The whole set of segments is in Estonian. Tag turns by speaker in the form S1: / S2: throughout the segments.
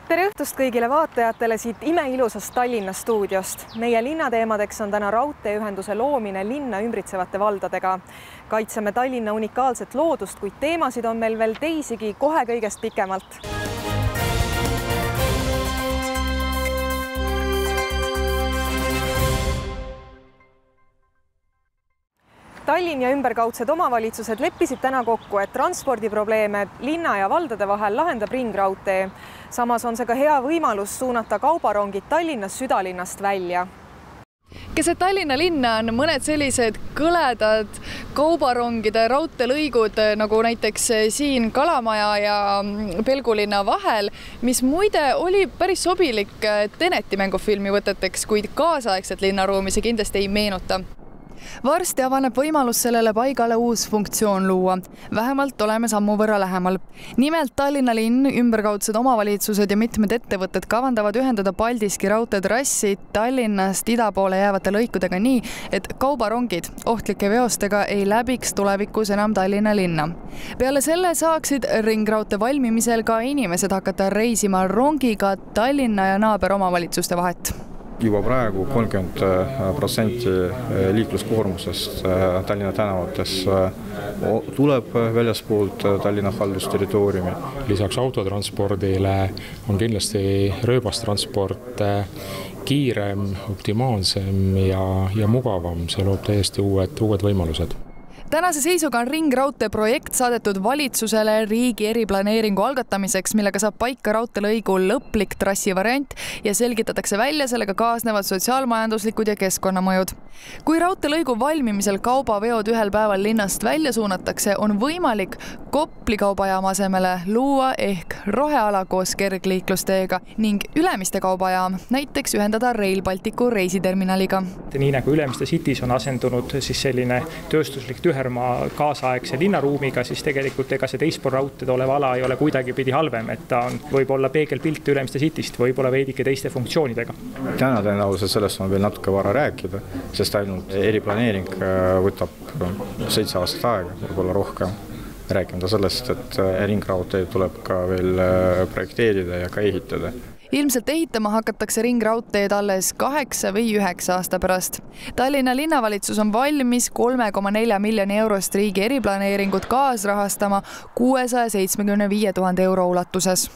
S1: Tere õhtust kõigile vaatajatele siit imeilusast Tallinna stuudiost. Meie linnateemadeks on täna raudteeühenduse loomine linna ümbritsevate valdadega. Kaitseme Tallinna unikaalset loodust, kuid teemasid on meil veel teisigi kohe kõigest pikemalt. Tallinn ja ümberkaudsed omavalitsused leppisid täna kokku, et transpordiprobleeme linna ja valdade vahel lahendab ringraudtee. Samas on see ka hea võimalus suunata kaubarongid Tallinnast südalinnast välja.
S2: Keset Tallinna linna on mõned sellised kõledad kaubarongide raudteelõigud, nagu näiteks siin Kalamaja ja Pelgulinna vahel, mis muide oli päris sobilik Teneti mängufilmi võteteks, kuid kaasaegset linnaruumi see kindlasti ei meenuta. Varsti avaneb võimalus sellele paigale uus funktsioon luua. Vähemalt oleme sammu võrra lähemal. Nimelt Tallinna linn, ümberkaudsed omavalitsused ja mitmed ettevõtted kavandavad ühendada Paldiski raudteetrassi Tallinnast ida poole jäävate lõikudega nii, et kaubarongid ohtlike veostega ei läbiks tulevikus enam Tallinna linna. Peale selle saaksid ringraudtee valmimisel ka inimesed hakata reisima rongiga Tallinna ja naaberomavalitsuste vahet.
S3: Juba praegu 30% liikluskoormusest Tallinna tänavates tuleb väljaspoolt Tallinna haldusterritooriumi.
S4: Lisaks autotranspordile on kindlasti rööbastransport kiirem, optimaalsem ja mugavam. See loob täiesti uued võimalused.
S2: Tänase seisuga on ringraudtee projekt saadetud valitsusele riigi eriplaneeringu algatamiseks, millega saab paika raudteelõigu lõplik trassivariant ja selgitatakse välja sellega kaasnevad sotsiaalmajanduslikud ja keskkonnamõjud. Kui raudteelõigu valmimisel kaubaveod ühel päeval linnast välja suunatakse, on võimalik Kopli kaubajaama asemele luua ehk roheala koos kergliiklusteega ning Ülemiste kaubajaam näiteks ühendada Rail Balticu reisiterminaliga.
S5: Nii nagu Ülemiste Cities on asendunud siis selline tööstuslik tühermaa kaasaegse linnaruumiga, siis tegelikult ega see teispool raudteed olev ala ei ole kuidagi pidi halvem, et ta on võib-olla peegelpilt Ülemiste Cityst, võib-olla veidike teiste funktsioonidega.
S3: Täna tõenäoliselt sellest on veel natuke vara rääkida, sest ainult eriplaneering võtab 7 aastat aega, võib-olla rohkem. Rääkimata sellest, et ringraudtee tuleb ka veel projekteerida ja ka ehitada.
S2: Ilmselt ehitama hakatakse ringraudteed alles 8 või 9 aasta pärast. Tallinna linnavalitsus on valmis 3,4 miljoni eurost riigi eriplaneeringut kaasrahastama 675 000 euro ulatuses.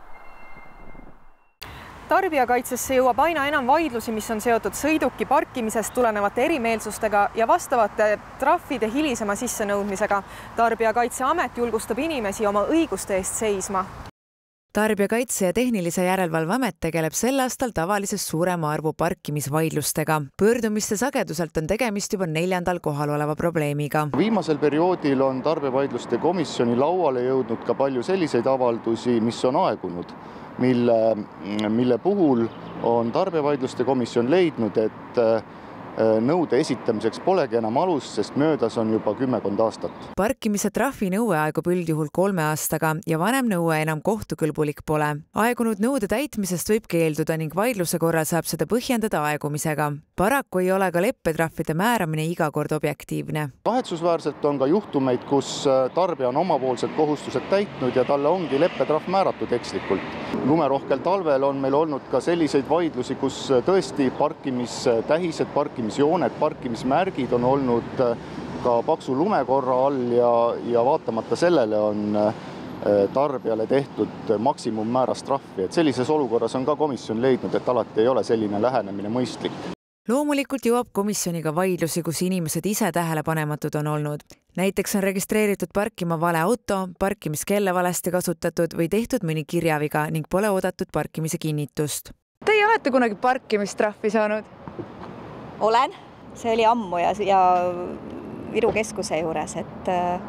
S1: Tarbijakaitsesse jõuab aina enam vaidlusi, mis on seotud sõiduki parkimisest tulenevate erimeelsustega ja vastavate trahvide hilisema sissenõudmisega. Tarbijakaitseamet julgustab inimesi oma õiguste eest seisma.
S6: Tarbijakaitse ja tehnilise järelevalveamet tegeleb sel aastal tavalisest suurema arvu parkimisvaidlustega. Pöördumiste sageduselt on tegemist juba 4. kohal oleva probleemiga.
S7: Viimasel perioodil on tarbijavaidluste komisjoni lauale jõudnud ka palju selliseid avaldusi, mis on aegunud, mille puhul on tarbijavaidluste komisjon leidnud, et nõude esitamiseks polegi enam alust, sest möödas on juba 10 aastat.
S6: Parkimise trahvi nõue aegub üldjuhul 3 aastaga ja vanem nõue enam kohtukõlbulik pole. Aegunud nõude täitmisest võib keelduda ning vaidluse korral saab seda põhjendada aegumisega. Paraku ei ole ka leppetrahvide määramine iga kord objektiivne.
S7: Kahetsusväärselt on ka juhtumeid, kus tarbija on omapoolsed kohustused täitnud ja talle ongi leppetrahv määratud ekslikult. Lumerohkel talvel on meil olnud ka selliseid vaidlusi, kus tõesti parkimistähised, parkimisjooned, parkimismärgid on olnud ka paksu lumekorra all ja vaatamata sellele on tarbijale tehtud maksimummääras trahvi. Et sellises olukorras on ka komisjon leidnud, et alati ei ole selline lähenemine mõistlik.
S6: Loomulikult jõuab komisjoniga vaidlusi, kus inimesed ise tähelepanematud on olnud. Näiteks on registreeritud parkima vale auto, parkimiskelle valesti kasutatud või tehtud mõni kirjaviga ning pole oodatud parkimise kinnitust.
S2: Teie olete kunagi parkimistrahvi saanud?
S8: Olen. See oli ammu ja Viru keskuse juures, et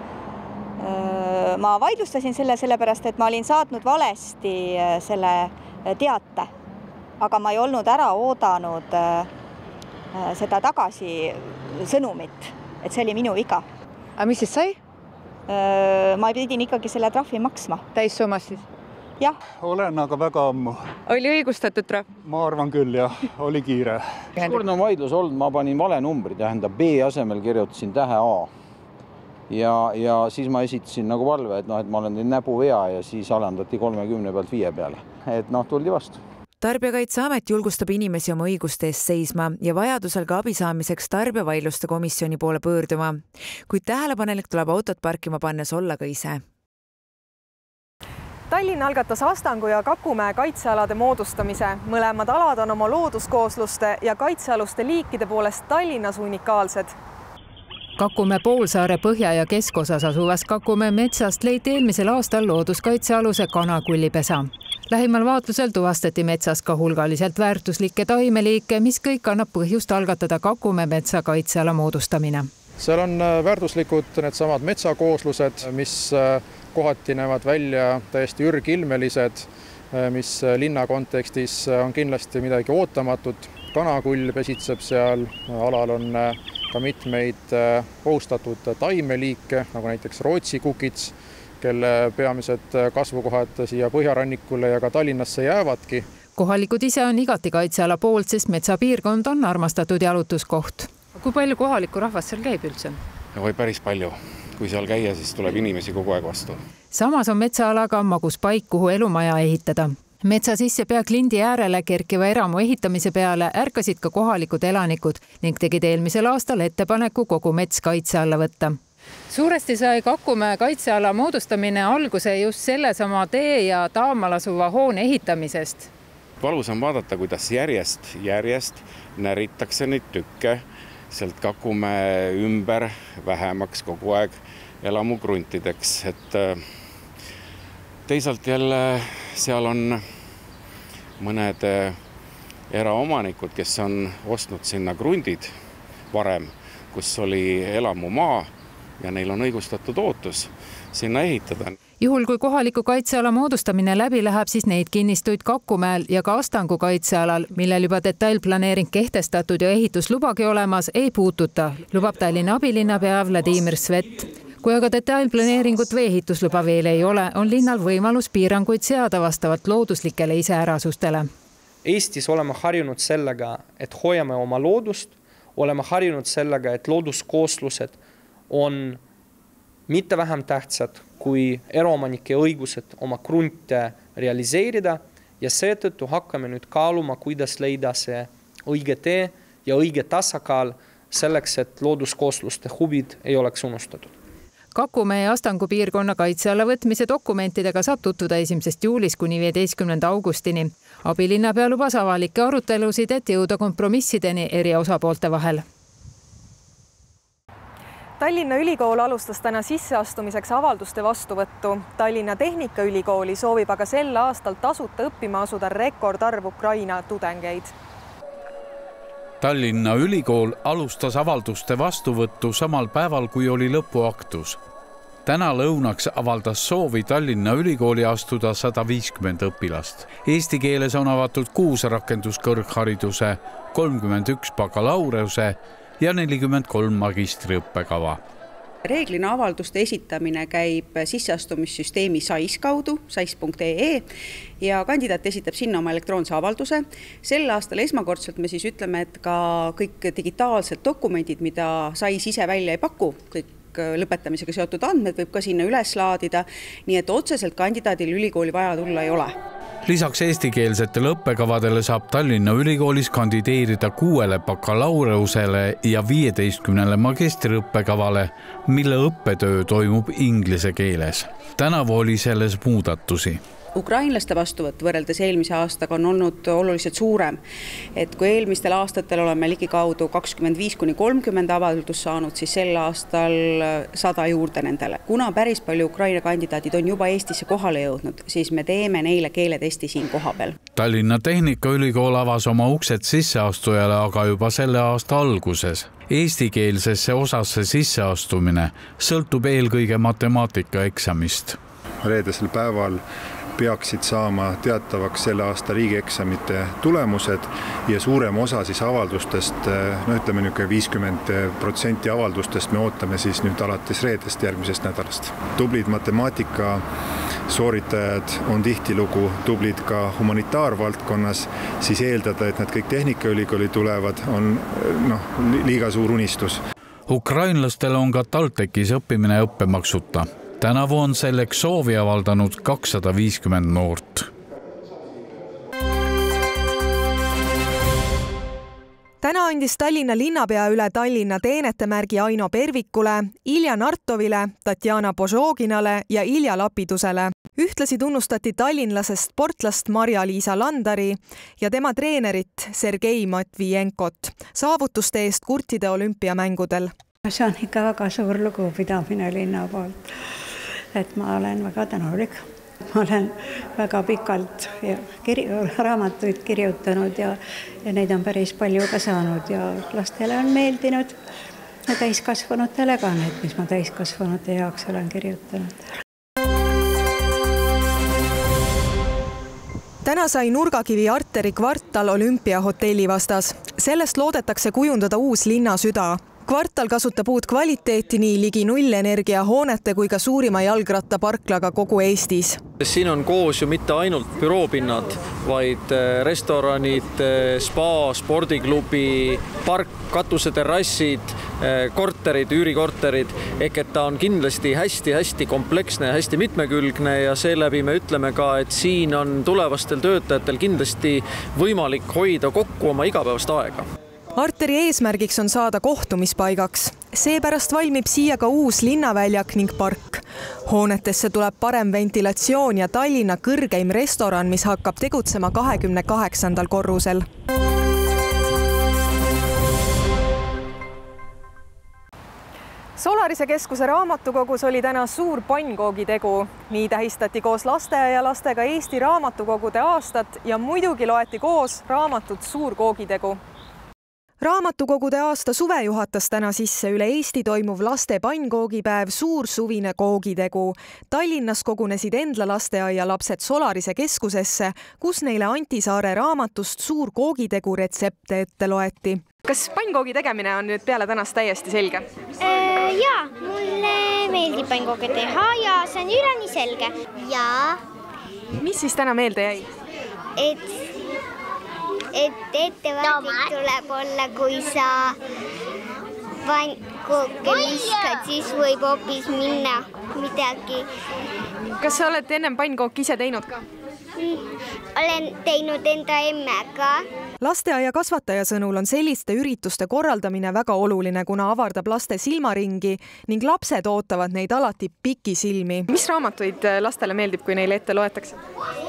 S8: ma vaidlustasin sellepärast, et ma olin saatnud valesti selle teate, aga ma ei olnud ära oodanud seda tagasi sõnumit, et see oli minu viga.
S2: Aga mis siis sai?
S8: Ma pidin ikkagi selle trahvi maksma.
S2: Täissummas siis?
S8: Jah.
S9: Olen, aga väga ammu.
S2: Oli õigustatud trahv?
S9: Ma arvan küll, jah. Oli kiire.
S10: Kord on vaidlus olnud, ma panin vale numbri, tähendab B asemel kirjutasin tähe A. ja siis ma esitasin nagu palve, et ma olen teinud näpuvea ja siis alandati 30 pealt 5 peale. Et tuldi vastu.
S6: Tarbijakaitseamet julgustab inimesi oma õiguste eest seisma ja vajadusel ka abi saamiseks tarbijavaidluste komisjoni poole pöörduma. Kuid tähelepanelik tuleb autot parkima pannes olla ka ise.
S1: Tallinn algatas Astangu ja Kakumäe kaitsealade moodustamise. Mõlemad alad on oma looduskoosluste ja kaitsealuste liikide poolest Tallinnas unikaalsed.
S11: Kakumäe poolsaare põhja- ja keskosas asuvas Kakumäe metsast leiti eelmisel aastal looduskaitsealuse kanakullipesa. Lähimal vaatlusel tuvastati metsas ka hulgaliselt väärtuslikke taimeliike, mis kõik annab põhjust algatada Kakumäe metsa kaitseala moodustamine.
S3: Seal on väärtuslikud needsamad metsakooslused, mis kohati näevad välja täiesti ürgilmelised, mis linna kontekstis on kindlasti midagi ootamatut. Kanakull pesitseb seal, alal on ka mitmeid ohustatud taimeliike, nagu näiteks Rootsi kukits, kelle peamised kasvukohad siia põhjarannikule ja ka Tallinnasse jäävadki.
S11: Kohalikud ise on igati kaitseala poolt, sest metsapiirkond on armastatud jalutuskoht. Kui palju kohalikku rahvast seal käib üldse?
S12: Või päris palju. Kui seal käia, siis tuleb inimesi kogu aeg vastu.
S11: Samas on metsaalaga magus paik, kuhu elumaja ehitada. Metsa sisse pea klindi äärele kerkiva eramu ehitamise peale ärkasid ka kohalikud elanikud ning tegid eelmisel aastal ettepaneku kogu mets kaitse alla võtta. Suuresti sai Kakumäe kaitseala moodustamine alguse just sellesama tee ja taamal asuva hoone ehitamisest.
S12: Valus on vaadata, kuidas järjest näritakse neid tükke sealt Kakumäe ümber vähemaks kogu aeg elamugruntideks. Et teisalt jälle seal on mõned eraomanikud, kes on ostnud sinna grundid varem, kus oli elamumaa ja neil on õigustatud ootus sinna ehitada.
S11: Juhul, kui kohaliku kaitseala moodustamine läbi läheb, siis neid kinnistuid Kakumäel ja ka Astangu kaitsealal, millel juba detailplaneering kehtestatud ja ehituslubagi olemas, ei puututa, lubab Tallinna abilinnapea Vladimir Svet. Kui aga detailplaneeringut või ehitusluba veel ei ole, on linnal võimalus piiranguid seada vastavalt looduslikele iseärasustele.
S13: Eestis oleme harjunud sellega, et hoiame oma loodust, oleme harjunud sellega, et looduskooslused on mitte vähem tähtsad kui eraomanike õigused oma krunte realiseerida ja seetõttu hakkame nüüd kaaluma, kuidas leida see õige tee ja õige tasakaal selleks, et looduskoosluste huvid ei oleks unustatud.
S11: Kakumäe ja Astangu piirkonna kaitsealla võtmise dokumentidega saab tutvuda 1. juulis kuni 15. augustini. Abilinnapea lubas avalikke arutelusid, et jõuda kompromissideni eri osapoolte vahel.
S1: Tallinna Ülikool alustas täna sisseastumiseks avalduste vastuvõttu. Tallinna Tehnikaülikooli soovib aga sel aastal tasuta õppima asuda rekordarv Ukraina tudengeid.
S14: Tallinna Ülikool alustas avalduste vastuvõttu samal päeval, kui oli lõpuaktus. Täna lõunaks avaldas soovi Tallinna Ülikooli astuda 150 õpilast. Eesti keeles on avatud 6 rakenduskõrghariduse, 31 bakalaureuse ja 43 magistriõppekava.
S15: Reeglina avalduste esitamine käib sisseastumissüsteemi SAIS kaudu, sais.ee ja kandidaat esitab sinna oma elektroonse avalduse. Sel aastal esmakordselt me siis ütleme, et ka kõik digitaalsed dokumendid, mida SAIS ise välja ei paku, kõik lõpetamisega seotud andmed võib ka sinna üles laadida, nii et otseselt kandidaadil ülikooli vaja tulla ei ole.
S14: Lisaks eestikeelsetele õppekavadele saab Tallinna Ülikoolis kandideerida 6 bakalaureusele ja 15 magistriõppekavale, mille õppetöö toimub inglise keeles. Tänavu oli selles muudatusi.
S15: Ukrainlaste vastuvõtt võrreldes eelmise aastaga on olnud oluliselt suurem. Et kui eelmistel aastatel oleme ligikaudu 25–30 avaldust saanud, siis sel aastal 100 juurde nendele. Kuna päris palju Ukraina kandidaadid on juba Eestisse kohale jõudnud, siis me teeme neile keeletesti siin kohapeal.
S14: Tallinna Tehnikaülikool avas oma uksed sisseastujale aga juba selle aasta alguses. Eestikeelsesse osasse sisseastumine sõltub eelkõige matemaatikaeksamist.
S16: Reedesel päeval peaksid saama teatavaks selle aasta riigieksamite tulemused ja suurem osa siis avaldustest, ütleme 50% avaldustest me ootame siis nüüd alates reedest järgmisest nädalast. Tublid matemaatika sooritajad on tihtilugu tublid ka humanitaarvaldkonnas, siis eeldada, et nad kõik Tehnikaülikooli tulevad, on liiga suur unistus.
S14: Ukrainlastel on ka TalTechis õppimine õppemaksuta. Tänavu on selleks soovi avaldanud 250 noort.
S1: Täna andis Tallinna linnapea üle Tallinna teenetemärgi Aino Pervikule, Ilja Nartovile, Tatjana Požoginale ja Ilja Lapidusele. Ühtlasi tunnustati tallinlasest sportlast Marja-Liisa Landari ja tema treenerit Sergei Matvijenkot saavutuste eest kurtide olümpiamängudel.
S17: See on ikka väga suur lugupidamine linna poolt, et ma olen väga tänulik. Ma olen väga pikalt raamatuid kirjutanud ja neid on päris palju ka saanud ja lastele on meeldinud ja täiskasvanutele ka need, mis ma täiskasvanute jaoks olen kirjutanud.
S1: Täna sai Nurgakivi Arteri kvartal olümpiahotelli vastas. Sellest loodetakse kujundada uus linnasüda. Kvartal kasutab uut kvaliteeti nii ligi nullenergia hoonete kui ka suurima jalgrattaparklaga kogu Eestis.
S18: Siin on koos ju mitte ainult büroopinnad, vaid restoranid, spa, spordiklubi, park, katuseterrassid, korterid, üürikorterid. Ehk et ta on kindlasti hästi kompleksne ja hästi mitmekülgne ja seeläbi me ütleme ka, et siin on tulevastel töötajatel kindlasti võimalik hoida kokku oma igapäevast aega.
S1: Arteri eesmärgiks on saada kohtumispaigaks. Seepärast valmib siia ka uus linnaväljak ning park. Hoonetesse tuleb parem ventilatsioon ja Tallinna kõrgeim restoran, mis hakkab tegutsema 28. korrusel. Solarise keskuse raamatukogus oli täna suur pannkoogitegu. Nii tähistati koos lasteaialastega Eesti raamatukogude aastat ja muidugi loeti koos raamatut Suur koogitegu. Raamatukogude aasta suve juhatas täna sisse üle Eesti toimuv laste pannkoogipäev Suur suvine koogitegu. Tallinnas kogunesid Endla lasteaia lapsed Solarise keskusesse, kus neile Anti Saare raamatust Suur koogitegu retsepte ette loeti. Kas pannkoogi tegemine on nüüd peale tänast täiesti selge?
S19: Jaa, mulle meeldib pannkoogi teha ja see on üleni selge. Jaa.
S1: Mis siis täna meelde jäi?
S19: Et ettevaatlik tuleb olla, kui sa pannkooke viskad, siis võib hoopis minna midagi.
S1: Kas sa oled ennem pannkooki ise teinud ka?
S19: Olen teinud enda emmega.
S1: Lasteaia kasvataja sõnul on selliste ürituste korraldamine väga oluline, kuna avardab laste silmaringi ning lapsed ootavad neid alati pikisilmi. Mis raamatuid lastele meeldib, kui neile ette loetakse?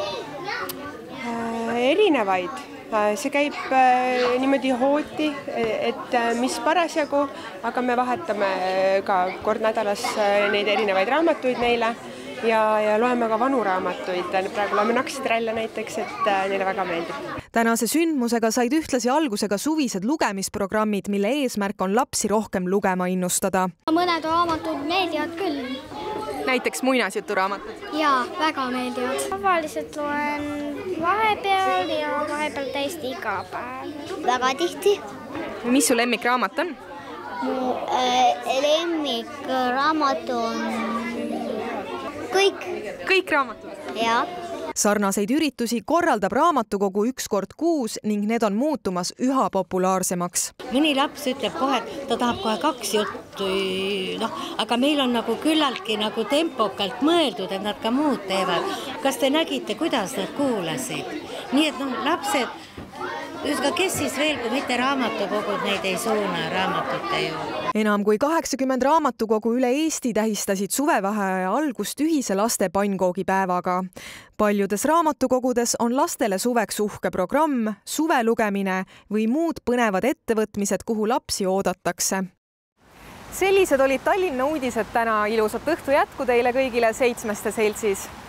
S20: Erinevaid. See käib niimoodi hooti, et mis parasjagu, aga me vahetame ka kord nädalas neid erinevaid raamatuid neile ja loeme ka vanu raamatuid. Praegu loeme Naksidrälle näiteks, et neile väga meeldib.
S1: Tänase sündmusega said ühtlasi algusega suvised lugemisprogrammid, mille eesmärk on lapsi rohkem lugema innustada.
S19: Mõned raamatud meeldivad küll.
S1: Näiteks muinasjuturaamatud?
S19: Jaa, väga meeldivad. Tavaliselt loen vahepeal ja vahepeal täiesti iga päev. Väga tihti.
S1: Mis su lemmikraamat on?
S19: Mu lemmikraamat on kõik
S1: raamatud?
S19: Jaa.
S1: Sarnaseid üritusi korraldab raamatukogu 1 kord kuus ning need on muutumas üha populaarsemaks.
S21: Mõni laps ütleb kohe, et ta tahab kohe 2 juttu, aga meil on nagu küllaltki nagu tempokalt mõeldud, et nad ka muud teevad. Kas te nägite, kuidas nad kuulasid? Nii et lapsed, kes siis veel, kui mitte raamatukogud, neid ei suuna raamatute juurde.
S1: Enam kui 80 raamatukogu üle Eesti tähistasid suvevaheaja algust ühise laste pannkoogipäevaga. Paljudes raamatukogudes on lastele suveks uhke programm, suvelugemine või muud põnevad ettevõtmised, kuhu lapsi oodatakse. Sellised olid Tallinna uudised täna. Ilusat õhtu jätku teile kõigile 7. seltsis.